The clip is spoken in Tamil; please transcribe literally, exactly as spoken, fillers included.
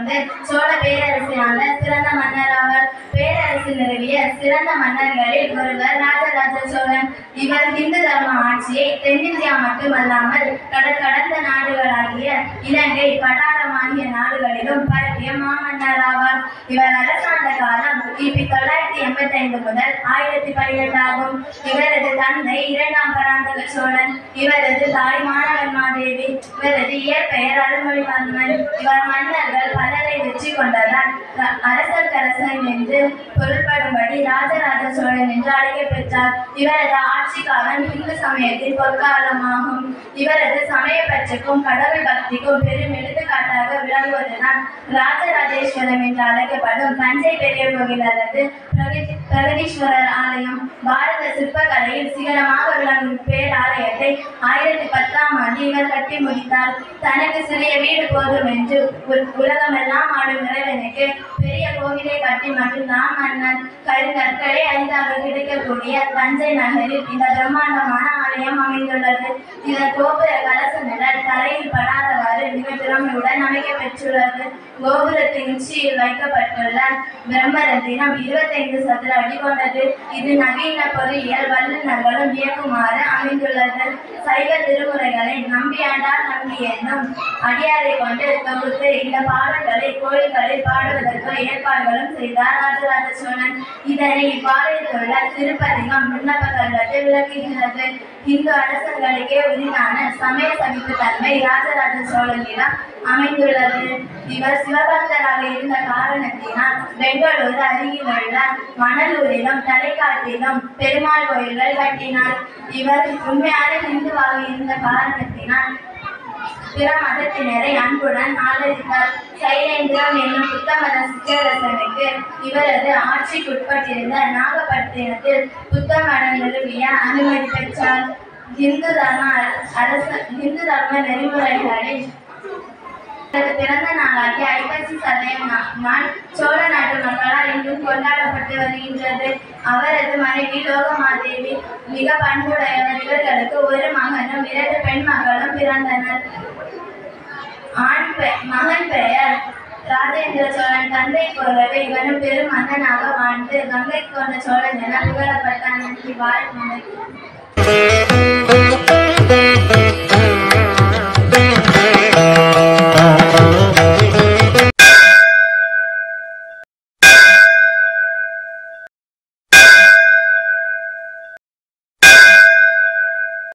கொண்டு சோழ பேரரசியான சிறந்த மன்னர் ஆவார். பேரரசு நிறுவிய சிறந்த மன்னர்களில் ஒருவர் ராஜராஜ சோழன். இவர் இந்து தர்ம ஆட்சியை தென்னிந்தியா மட்டுமல்லாமல் கடல் கடந்த நாடுகளாகிய இலங்கை, கடாரம் ஆகிய நாடுகளிலும் பரப்பிய மாமன்னர் ஆவார். இவர் அரசாண்ட காலம் கிபி தொள்ளாயிரத்தி எண்பத்தி ஐந்து முதல் ஆயிரத்தி பதினெட்டு ஆகும். இவரது தந்தை இரண்டாம் பராந்தக சோழன். இவரது தாய் மானவன்மாதேவி. இவரது இயற்பெயர் அருள்மொழிவர்மன். இவர் மன்னர்கள் பலரை வெற்றி கொண்டதால் அரசர்க்கரசன் என்று பொருள்படும்படி ராஜராஜ சோழன் என்று அழைக்கப்பெற்றார். இவரது ஆட்சி காலம் இந்து சமயத்தின் பொற்காலமாகும். இவரது சமய பற்றுக்கும் கடவுள் பக்திக்கும் பெரும் எடுத்துக்காட்டாக விளங்குவதனால் ராஜராஜேஸ்வரம் என்று அழைக்கப்படும் தஞ்சை பெரிய கோவில் அல்லது பிரகதீஸ்வரர் ஆலயம் பாரத சிற்பக்கலையில் சிகரமாக விளங்கும் பேராலயத்தை ஆயிரத்தி பத்தாம் ஆண்டு இவர் கட்டி முடித்தார். தனக்கு சிறிய வீடு போதும் என்று உலகமெல்லாம் ஆடும் இறைவனுக்கு பெரிய கோவிலை கட்டி மட்டும்தான் மன்னர். கருங்கற்களை அரிதாக கிடைக்கக்கூடிய தஞ்சை நகரில் இந்த பிரம்மாண்டமான ஆலயம் அமைந்துள்ளது. இதன் கோபுர கலச நிழல் தரையில் படாதவாறு மிக திறமையுடன் அமைக்கப்பெற்றுள்ளது. கோபுரத்தின் உச்சியில் வைக்கப்பட்டுள்ள பிரம்மரத்தினம் இருபத்தி ஐந்து சதுர அடி கொண்டது. இது நவீன பொறியியல் வல்லுநர்களும் வியக்குமாறு அமைந்துள்ளது. சைவ திருமுறைகளை நம்பியாண்டார் நம்பி என்னும் அடியாரை கொண்டு தொகுத்து இந்த பாடல்களை கோயில்களில் பாடுவதற்கு ஏற்பாடுகளும் செய்தார் ராஜராஜ சோழன். இதனை இப்பாளையத்தில் உள்ள திருப்பதிகம் விண்ணப்ப கல்வெட்டு விளக்குகிறது. இந்து அரசர்களுக்கே உரித்தான சமய சகிப்பு தன்மை ராஜராஜ சோழனிடம் அமைந்துள்ளது. இவர் சிவபக்தராக இருந்த காரணத்தினால் பெங்களூரு அருகில் உள்ள மணலூரிலும் தலைக்காட்டிலும் பெருமாள் கோயில்கள் கட்டினார். இவர் உண்மையான இந்துவாக இருந்த காரணத்தினால் பிற மதத்தினரை அன்புடன் ஆதரித்தார். சைலேந்திரம் என்னும் புத்த மத சிற்றரசனுக்கு இவரது ஆட்சிக்குட்பட்டிருந்த நாகப்பட்டினத்தில் புத்த மடம் நிறுவிய அனுமதி பெற்றார். இந்து தர்ம அரச இந்து தர்ம நெறிமுறைகளில் பிறந்த நாளாகிய ஐப்பசி சதயம் நாள் சோழ நாட்டு மக்களால் இன்றும் கொண்டாடப்பட்டு வருகின்றது. அவரது மனைவி லோகமாதேவி மிக பண்புடையவர். இவர்களுக்கு ஒரு மகனும் இரண்டு பெண் மகளும் பிறந்தனர். ஆண் மகன் பெயர் ராஜேந்திர சோழன். தந்தை போலவே இவனும் பெரும் மன்னனாக வாழ்ந்து கங்கை கொண்ட சோழன் என புகழப்பட்டான். வாழ்க்கை